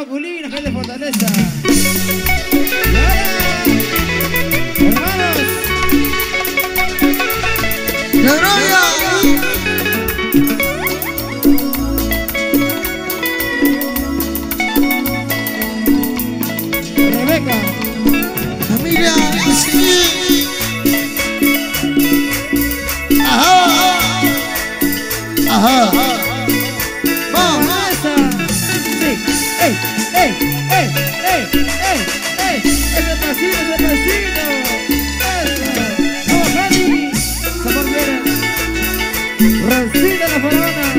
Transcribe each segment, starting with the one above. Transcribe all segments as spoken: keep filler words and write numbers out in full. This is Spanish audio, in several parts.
masculina, gente de Fortaleza. Hermanos. ¡La gloria! Rebeca. Familia, sí. Ajá. Ajá. Vamos. Sí. ¡Ey! ¡Ey! ¡Ey! ¡Ey! ¡Ey! ¡Ey! ¡Ese pasito, ese pasito! ¡Eso! ¡Vamos, Fanny! ¡Sabor Viera! ¡Rosita la faraona!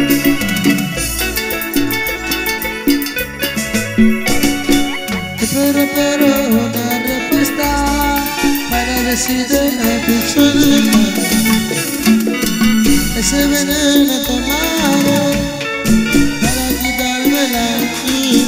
Espero, pero una respuesta para decirte a tu soledad. Ese veneno tomado para quitármela aquí.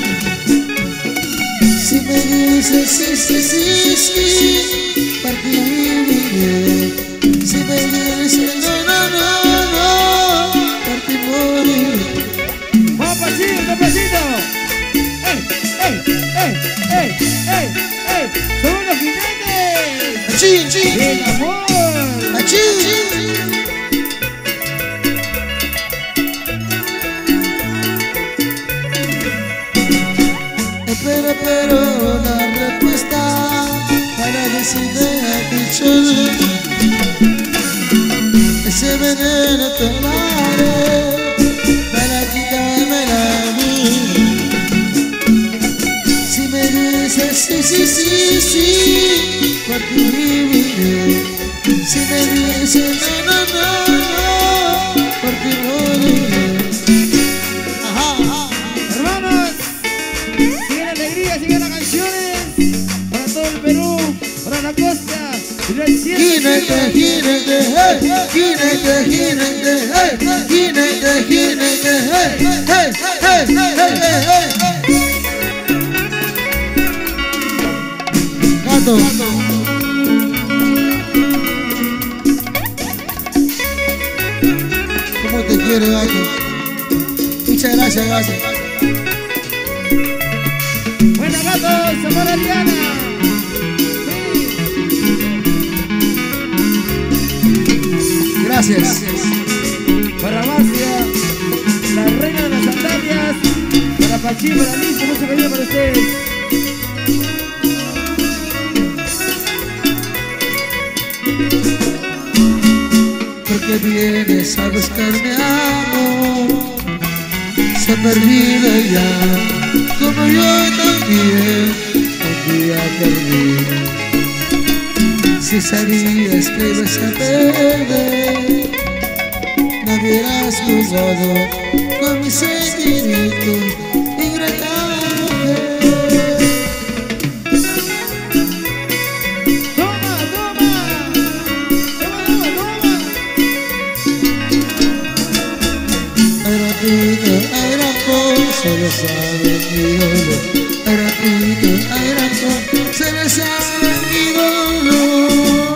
Si me dices sí, sí, sí, sí, por ti viviré. Si me dices no, no, no, no, por ti moriré. ¡Vamos, pasito, pasito! ¡Ey! ¡Ey! ¡Ey! ¡Ey! ¡Ey! ¡Ey! ¡Somos los jinetes! ¡Achí, achí! ¡El amor! ¡Achí! Espero, pero la respuesta para decirte a ti solo. Ese veneno tomaré para quitármela a mí. Si me dices sí, sí, sí, sí, por ti viviré. Si me dices no, no, no, no, por ti moriré. Ajá, ajá. Hermanos, sigue la alegría, sigue las canciones para todo el Perú, para la costa y del cielo. Jinete, jinete, hey, jinete, jinete, hey, jinete, jinete, hey, hey, hey, hey, hey, hey. Gato. ¿Cómo te quiere, gato? Muchas gracias, gato. Buena, gatos, amor Ariana. Gracias. Para Marcia, la reina de las sandalias, para Pachín, para Listo, mucho cariño para ustedes. Porque vienes a buscarme amor, se ha perdido ya, como yo también un día perdí. Si sabías que ibas a perder, no hubieras jugado con mis sentimientos, ingrata mujer. Toma, toma, toma, toma, toma. Ay, rapito, ay, rapo, solo sabe mi dolor. Ay, rapito, ay, rapo, solo sabe mi dolor.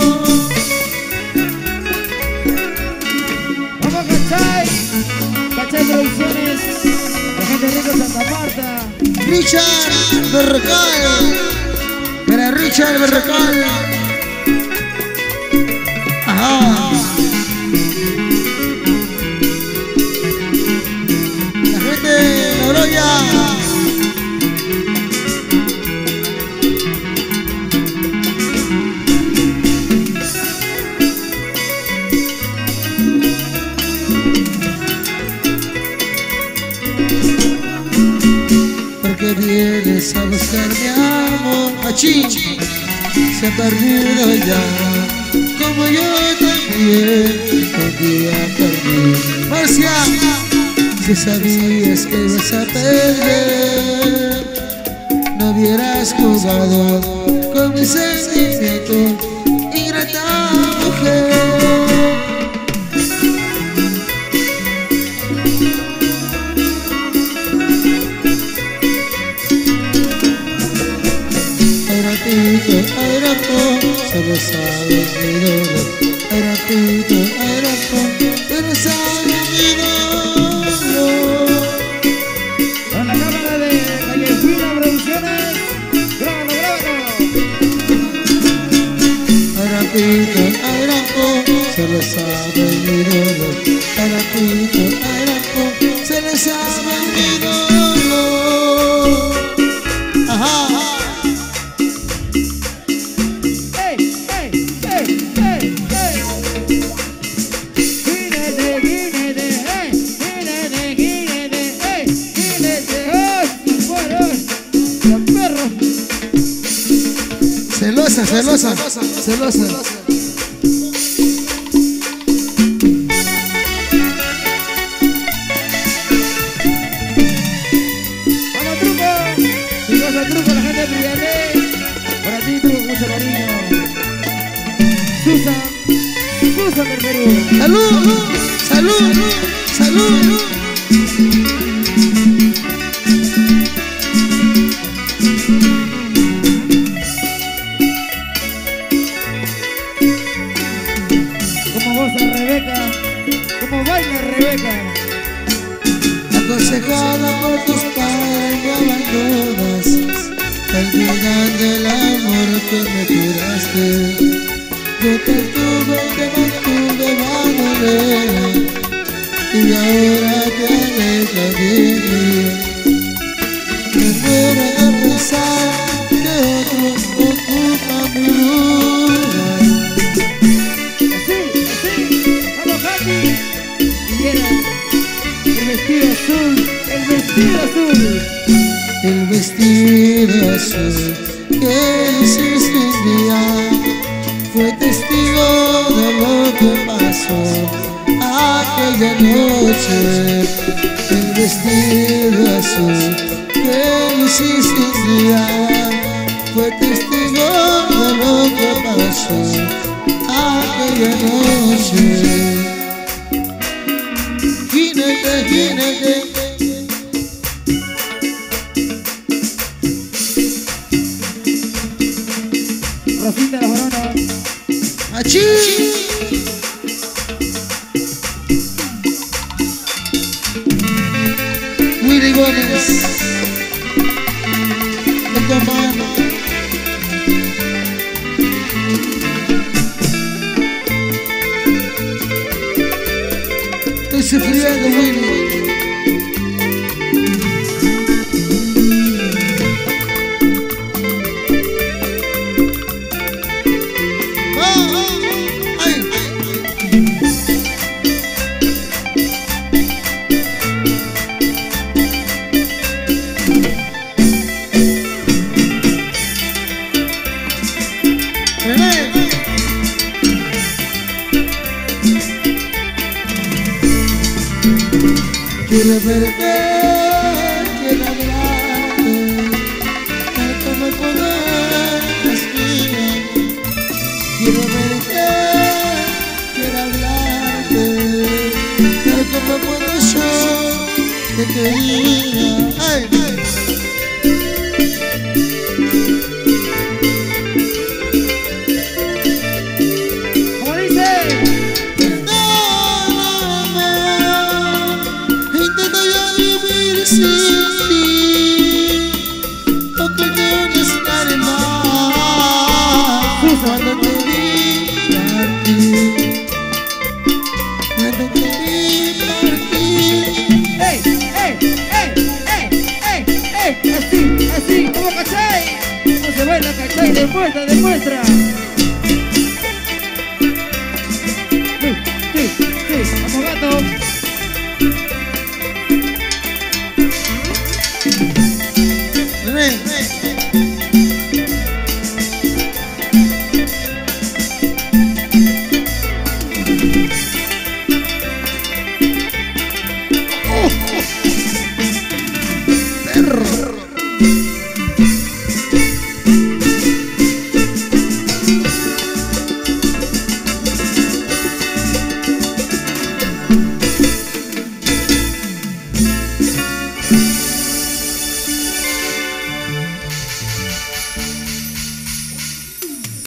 Vamos, Cachay, Cachay Producciones, la gente rica de Santa Marta. Richard Berrocal, para Richard Berrocal. Ajá. La gente de la gloria. Porque vienes a buscar mi amor, achí, se ha perdido ya, como yo también un día perdí. Marcia, si sabías que ibas a perder, no hubieras jugado con mis sentimientos, ingrata mujer. Ay, rapo, solo sabes mi dolor. Ay, rapito, ay, rapo, solo sabes mi dolor. Con la cámara de Calle ratito, ay rampo, se le sabe mi dolor. Al ratito, ay rampo, se le sabe mi dolor. Ajá, ajá. ¡Ey, ey, ey, ey, ey! ¡Gínete, gínete, ey! ¡Gínete, gínete, ey! ¡Gínete, ey! ¡Bueno, los perros! Celosa, celosa, celosa. ¡Vamos, Truco! ¡Chicos, al Truco, la gente de Prialé! Para ti, Truco, con mucho cariño. Susan, Susan del Perú. Salud, salud, salud. Como goza Rebeca, como baila Rebeca. Aconsejada por tus padres me abandonas, olvidando el amor que me curaste. Yo te tuve, te mantuve bandolera, y ahora te alejas de mí. Me muero de pensar que otro ocupa mi lugar. Así, así, vamos, Happy. Y era el vestido azul, el vestido azul. El vestido azul que hiciste un día fue testigo de lo que pasó aquella noche. El vestido azul que hiciste un día fue testigo de lo que pasó aquella noche. Gínete, gínete. Rosita la Barona. ¡Achí! Willy Gómez, de tu mano. Estoy sufriendo, Willy. Quiero verte, quiero hablarte, tal como cuando eras mía. Quiero verte, quiero hablarte, tal como cuando yo te quería. Ay, ay. ¿Cómo dice? Sin ti, porque no es nada más. Cuando te vi partir, cuando te vi partir. ¡Ey, ey, ey, ey, ey, ey! Así, así, como cachai. No se baila cachai, demuestra, demuestra.